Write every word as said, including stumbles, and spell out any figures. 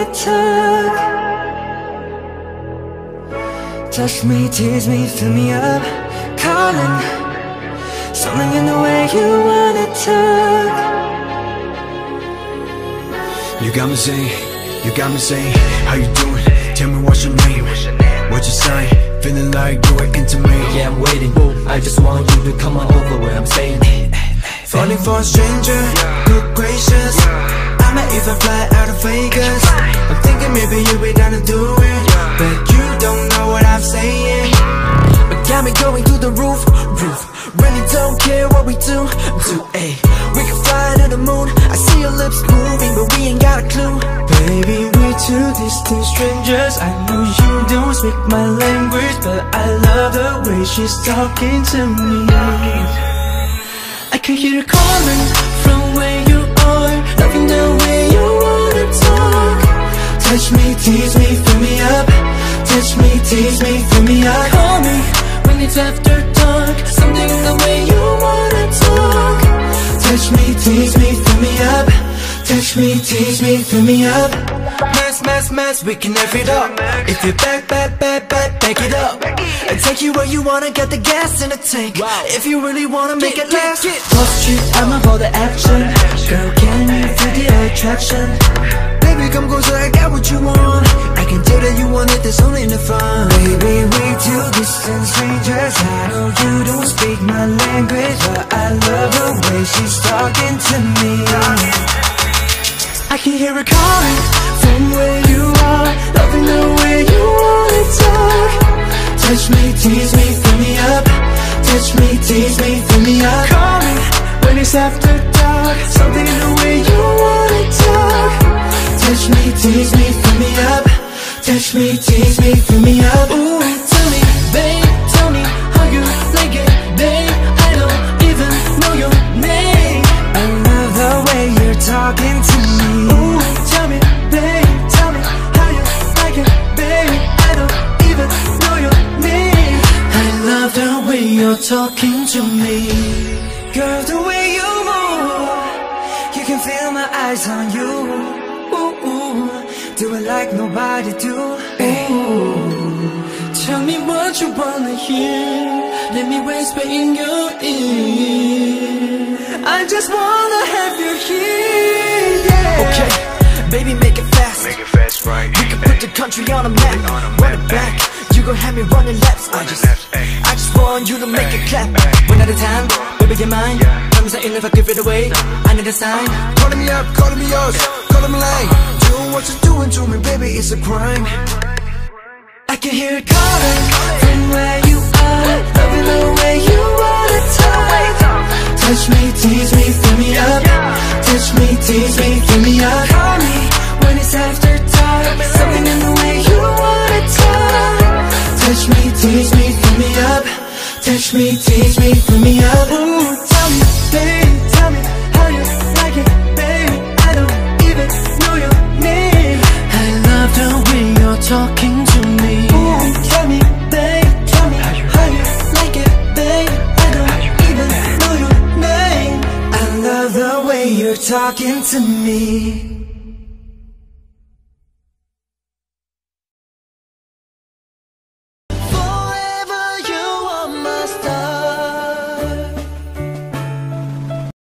talk. Touch me, tease me, fill me up, calling. Something in the way you wanna talk. You got me saying, you got me saying, how you doing? Tell me what's your name, what's your sign? Feeling like you are into me. Yeah, I'm waiting, I just want you to come on over where I'm staying. Falling for a stranger, good gracious, I might even fly out of Vegas. I'm thinking maybe you'll be down to do it, but you don't know what I'm saying. But got me going through the roof, roof. Really don't care what we do, do, ayy. We can fly to the moon, I see your lips moving, but we ain't got a clue. Baby, we're two distant strangers. I know you don't speak my language, but I love the way she's talking to me. I can hear her calling from where you are, loving the way you wanna talk. Touch me, tease me, fill me up. Touch me, tease me, fill me up. Call me when it's after dark, something in the way you wanna talk. Touch me, tease me, fill me up. Touch me, tease me, fill me up. Mess, mess, mess, we can F it up. If you back, back, back, back, back it up, And take you where you wanna, get the gas in the tank. Wow. If you really wanna make Get, it last, get, get. Post you, I'm about the action. Girl, can you feel the attraction? baby, come closer, I got what you want. I can tell that you want it, that's only in the fun. Baby, we two distant strangers. I know you don't speak my language, but I love the way she's talking to me. I can hear her calling from where you are, loving the way you wanna talk. Touch me, tease me, fill me up. Touch me, tease me, fill me up. Call me when it's after dark, something in the way you wanna talk. Touch me, tease me, fill me up. Touch me, tease me, fill me up. Ooh, tell me, babe, tell me how you like it, babe. I don't even know your name. I love the way you're talking to me. Ooh, tell me, babe, tell me how you like it, babe. I don't even know your name. I love the way you're talking to me. Girl, the way you move, you can feel my eyes on you. Ooh, ooh, do it like nobody do. Ooh, tell me what you wanna hear. Let me whisper in your ear. I just wanna have you here, yeah. Okay, baby, make it fast. Make it fast, right? We can put the country on a map. Run it back, you gon' have me running laps. I just, I just want you to make it clap. One at a time, baby, you're mine. Promise that if I give it away, I need a sign. Calling me up, calling me yours, calling me lane. Doing what you're doing to me, baby, it's a crime. I can hear it calling from where you are, loving the way you wanna talk. Touch me, tease me, fill me up. Touch me, tease me, fill me up. Call me when it's after dark, something in the way you wanna talk. Touch me, tease me, fill me up. Touch me, tease me, fill me up. Ooh, tell me, babe, tell me how you like it, babe. I don't even know your name. I love the way you're talking to me. Ooh, tell me, babe, tell me how you like it, babe. I don't even know your name. I love the way you're talking to me.